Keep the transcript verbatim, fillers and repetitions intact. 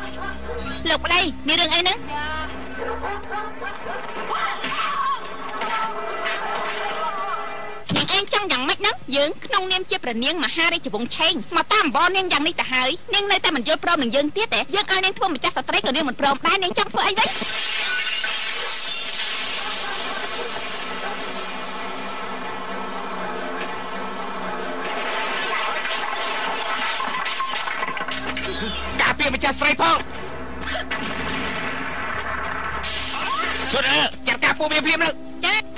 លោកប្តីមានរឿងអីហ្នឹងនាងឯងចង់យ៉ាងម៉េចហ្នឹងយើងក្នុងនាមជាព្រះនាងមហារាជវង្សឆេងមកតាមអំបនាងយ៉ាងនេះទៅហើយនាងនៅតែមិនយល់ព្រមនឹងយើងទៀតទេយើងឲ្យនាងធ្វើម្ចាស់ស្ត្រីក៏នាងមិនព្រមដែរនាងចង់ធ្វើអីវិញការពារម្ចាស់ស្រីផងសុទ្ធអើចាត់ការពួកវាភ្លាមទៅចា